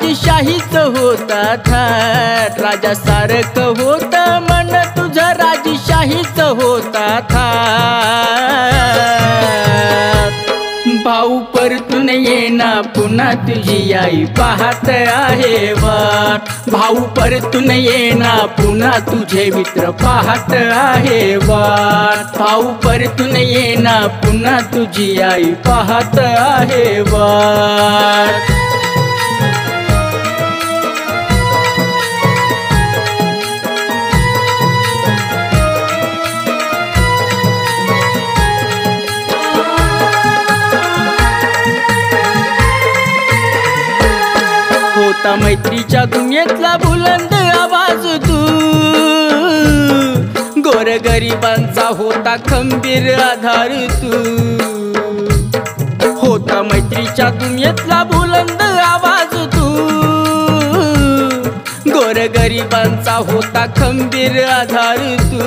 राजशाहीच होता थाट, राजा सारखं होत मन तुझं राजशाहीच होता थाट। भाऊ परतून येना पुन्हा तुझी आई पाहत आहे वाट, भाऊ परतून येना पुन्हा तुझे मित्र पाहत आहे वाट, भाऊ परतून येना पुन्हा तुझी आई पाहत आहे वाट। होता मैत्रीच्या दुनियेतला बुलंद आवाज तू, गोरगरिबांचा होता खंबीर आधार तू। होता मैत्रीच्या दुनियेतला बुलंद आवाज तू, गोरगरिबांचा होता खंबीर आधार तू।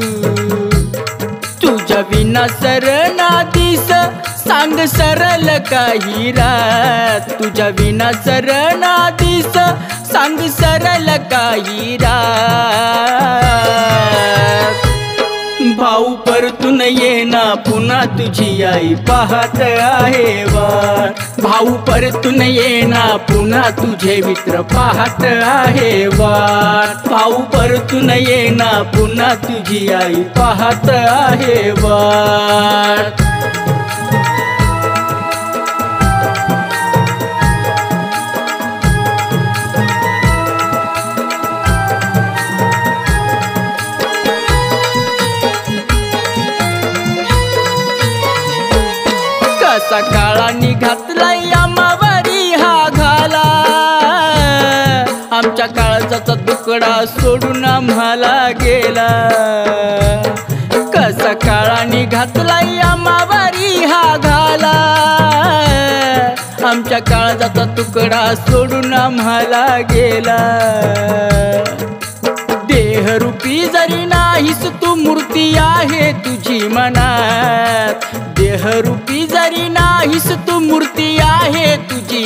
तुझ्या विना सरनादीस सांग सरल काही रात, तुझ्या विना सरनादीस सांग सरल काही रात। भाऊ परतून येना पुन्हा तुझी आई पाहत आहे वाट, भाऊ परतून येना पुन्हा तुझे मित्र पाहत आहे वाट, भाऊ परतून येना पुन्हा तुझी आई पाहत आहे वाट। कसा काळानी घातलाय आम्हावरी हा घाला, आमच्या काळजाचा तुकडा सोडून आम्हाला गेला। कसा काळानी घातलाय आम्हावरी हा घाला, आमच्या काळजाचा तुकडा सोडून आम्हाला गेला। देहरूपी जरी नाहीस तू मूर्ती आहे तुझी मनात, देहरूपी जरी नाहीस तू मूर्ती आहे तुझी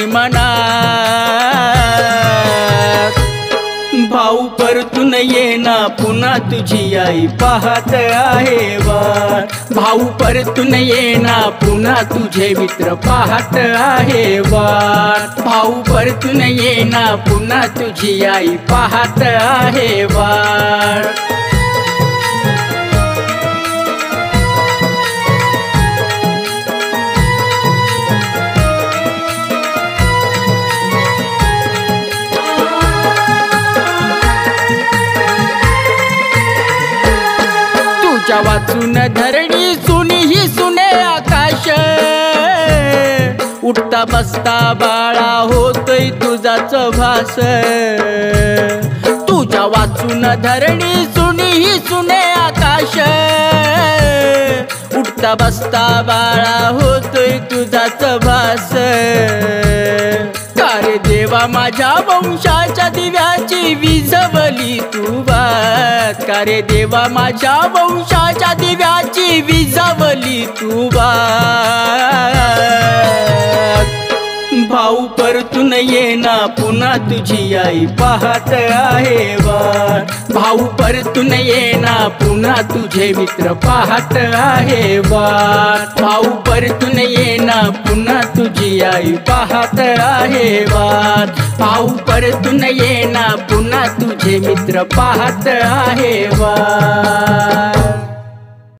मनात। भाऊ परतून येना पुन्हा तुझी आई पाहत आहे वाट, भाऊ परतून येना पुन्हा तुझे मित्र पाहत आहे वाट, भाऊ परतून येना पुन्हा तुझी आई पाहत आहे वाट। तुझ्या वाचून धरणी सुनी ही सुने आकाश, उठता बसता बाळा होतोय तुझाच भास। तुझ्या वाचून धरणी सुनी ही सुने आकाश, उठता बसता बाळा होतोय तुझाच भास। कारे देवा माझ्या वंशाच्या दिव्याची विझवली तू बात, कारे देवा माझ्या वंशाच्या दिव्याची विझवली तू बात। भाऊ परतून येना पुन्हा तुझी आई पाहत आहे वाट, भाऊ परतून येना पुन्हा तुझे मित्र पाहत आहे वाट, भाऊ परतून येना पुन्हा तुझी आई पाहत आहे वाट, भाऊ परतून येना पुन्हा तुझे मित्र पाहत आहे वाट।